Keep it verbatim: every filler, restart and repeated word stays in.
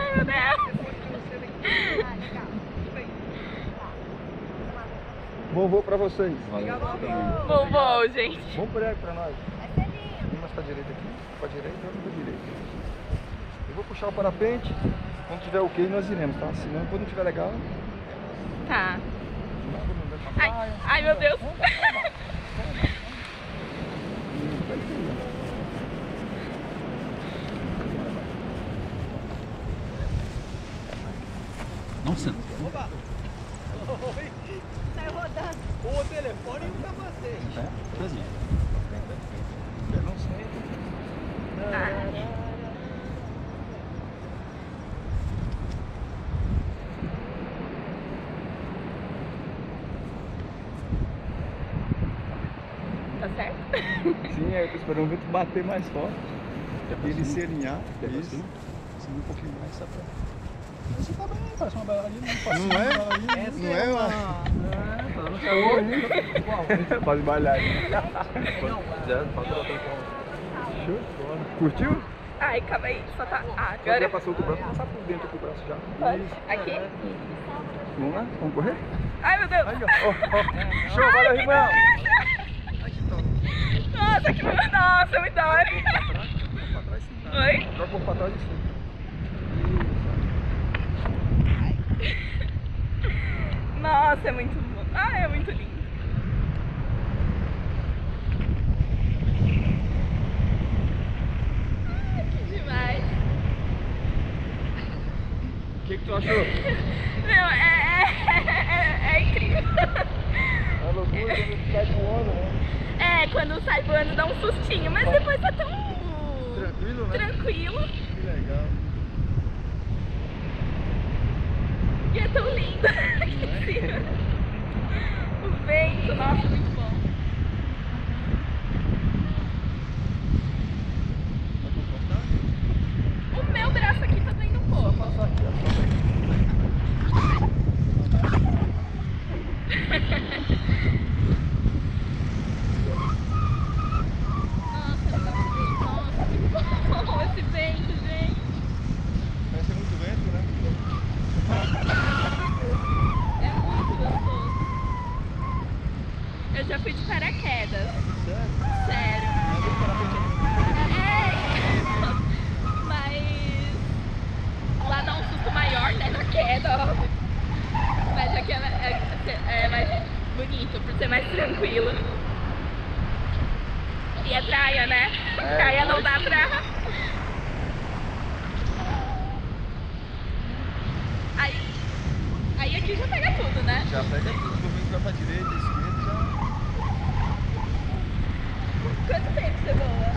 Ai, meu Deus. Bom voo pra vocês. Bom voo, gente. Bom prego pra nós. Uma está direita aqui, pra direita e outra pra direita. Eu vou puxar o parapente. Quando tiver ok, nós iremos, tá? Se não, quando tiver legal. Tá. Ai, ai meu Deus. Nossa. Opa! Oi! Sai rodando. O telefone e o capacete. É, Brasil. Eu não sei. Tá certo? Sim, eu tô esperando o vento bater mais forte. E ele se alinhar. Isso. Subir um pouquinho mais, só pra... Você tá bem, parece uma bailarina. Não é? Essa Não é é, uma... mano? É, tá dando calor. Pode bailar. Não, Show. Curtiu? Ai, calma aí. Só tá... Ah, Já agora... passou com o braço, passar por dentro com o braço já. Pode. Isso. Aqui? Vamos lá? Vamos correr? Ai, meu Deus. Aí, ó. Ó, ó. Show, valeu, que irmão. Nossa, que... Nossa, muito da hora. Pra trás, sim. Oi? Joga um pouco pra trás e sim. Nossa, é muito bom. Ah, é muito lindo. Ai, que demais. O que que tu achou? Meu, é, é, é, é incrível. É loucura quando sai voando, né? É, quando sai voando dá um sustinho, mas depois tá tão... Tranquilo, né? Tranquilo. Que legal. E é tão lindo aqui em cima. O vento, nossa, muito bom. O meu braço aqui tá doendo um pouco. Passar aqui, ó. Passa aqui. Nossa, muito bom esse vento, gente. Vai ser muito vento, né? É muito gostoso. Eu já fui de paraquedas. Sério. É. Mas lá dá um susto maior, né, na queda, óbvio. Mas aqui é, é, é mais bonito, por ser mais tranquilo. E é praia, né? É, Praia não dá pra... Aí, aí aqui já pega tudo, né? Já pega tudo, o vento vai pra direita, esquerda, já... Quanto tempo você voa?